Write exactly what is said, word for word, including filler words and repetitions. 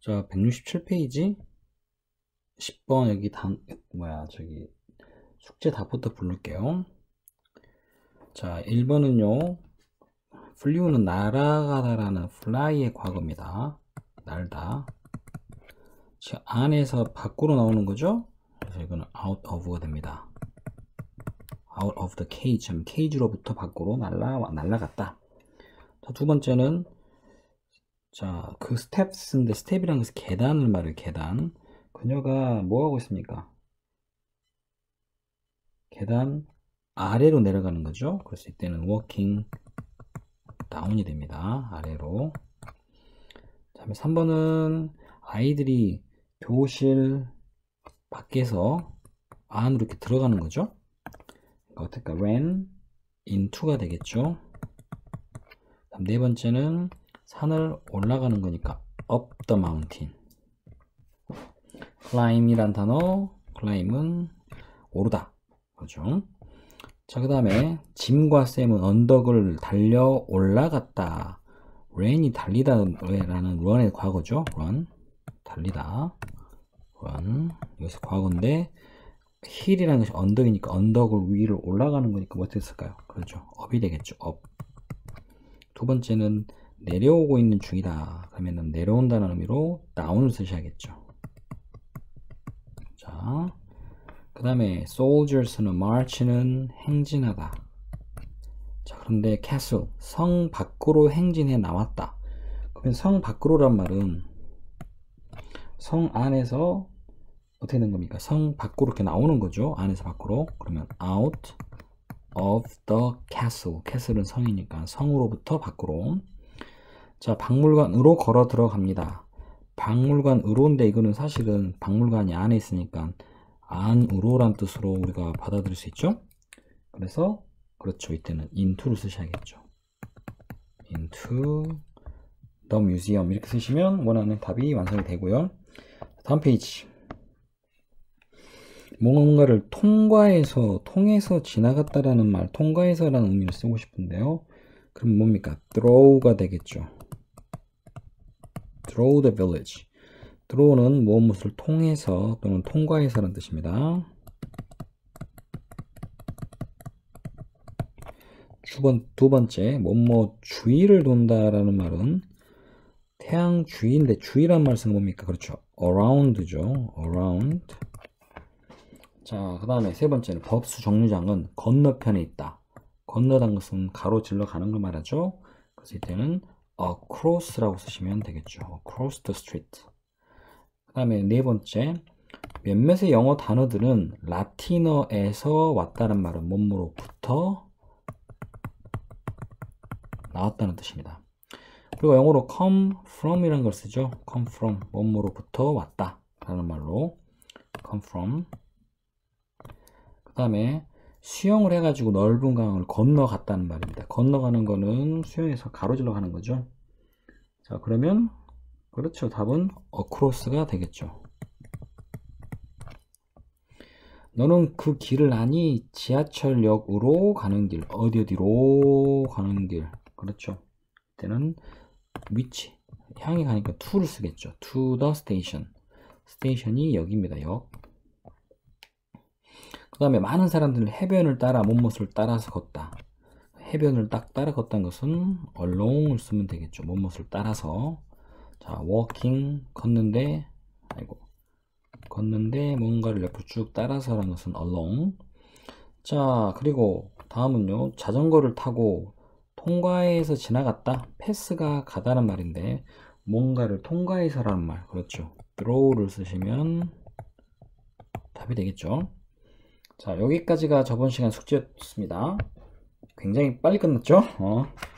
자, 백육십칠 페이지 십 번 여기 단 뭐야 저기 숙제 답부터 부를게요. 자, 일 번은요. fly는 날아가다라는 fly의 과거입니다. 날다. 지금 안에서 밖으로 나오는 거죠? 그래서 이거는 out of가 됩니다. out of the cage. cage로부터 밖으로 날라 날아갔다. 자, 두 번째는 자, 그 steps인데 step이라는 것은 계단을 말해요. 계단. 그녀가 뭐 하고 있습니까? 계단 아래로 내려가는 거죠. 그래서 이때는 walking down이 됩니다. 아래로. 다음에 삼 번은 아이들이 교실 밖에서 안으로 이렇게 들어가는 거죠. 그러니까 어떨까? ran into가 되겠죠. 다음 네 번째는 산을 올라가는 거니까 up the mountain. climb이란 단어, climb은 오르다. 그렇죠. 자, 그 다음에 짐과 샘은 언덕을 달려 올라갔다. ran이 달리다 라는 run의 과거죠. run 달리다. run 여기서 과거인데 hill이라는 것이 언덕이니까 언덕을 위로 올라가는 거니까 뭐 됐을까요? 그렇죠. up이 되겠죠. up. 두 번째는 내려오고 있는 중이다. 그러면 내려온다는 의미로 down을 쓰셔야겠죠. 자, 그 다음에 soldiers는 march는 행진하다. 자, 그런데 castle 성 밖으로 행진해 나왔다. 그러면 성 밖으로란 말은 성 안에서 어떻게 된 겁니까? 성 밖으로 이렇게 나오는 거죠. 안에서 밖으로. 그러면 out of the castle. castle은 성이니까 성으로부터 밖으로. 자, 박물관으로 걸어 들어갑니다. 박물관으로인데 이거는 사실은 박물관이 안에 있으니까 안으로란 뜻으로 우리가 받아들일 수 있죠. 그래서 그렇죠. 이때는 into를 쓰셔야겠죠. into the museum 이렇게 쓰시면 원하는 답이 완성이 되고요. 다음 페이지. 뭔가를 통과해서 통해서 지나갔다라는 말, 통과해서라는 의미를 쓰고 싶은데요. 그럼 뭡니까? throw가 되겠죠. through the village. throw는 무엇을 통해서 또는 통과해서라는 뜻입니다. 번, 두 번째, 뭐뭐 주위를 돈다라는 말은 태양 주위인데 주위란 말 쓰는 뭡니까? 그렇죠. around죠. around. 자, 그 다음에 세 번째는 법수 정류장은 건너편에 있다. 건너다는 것은 가로질러 가는 걸 말하죠. 그래서 이때는 across라고 쓰시면 되겠죠. across the street. 그 다음에 네 번째, 몇몇의 영어 단어들은 라틴어에서 왔다는 말은 뭐뭐로부터 나왔다는 뜻입니다. 그리고 영어로 come from 이라는 걸 쓰죠. come from 뭐뭐로부터 왔다 라는 말로 come from. 그 다음에 수영을 해가지고 넓은 강을 건너갔다는 말입니다. 건너가는 거는 수영해서 가로질러 가는 거죠. 자, 그러면 그렇죠. 답은 across가 되겠죠. 너는 그 길을 아니? 지하철역으로 가는 길. 어디 어디로 가는 길. 그렇죠. 이때는 위치. 향이 가니까 to를 쓰겠죠. to the station. 스테이션이 역입니다. 역. 그 다음에 많은 사람들은 해변을 따라 못못을 따라서 걷다. 해변을 딱 따라 걷다는 것은 along을 쓰면 되겠죠. 못못을 따라서. 자, walking 걷는데 아이고 걷는데 뭔가를 옆으로 쭉 따라서라는 것은 along. 자, 그리고 다음은요. 자전거를 타고 통과해서 지나갔다. 패스가 가다는 말인데 뭔가를 통과해서라는 말. 그렇죠. throw를 쓰시면 답이 되겠죠. 자, 여기까지가 저번 시간 숙제였습니다. 굉장히 빨리 끝났죠? 어.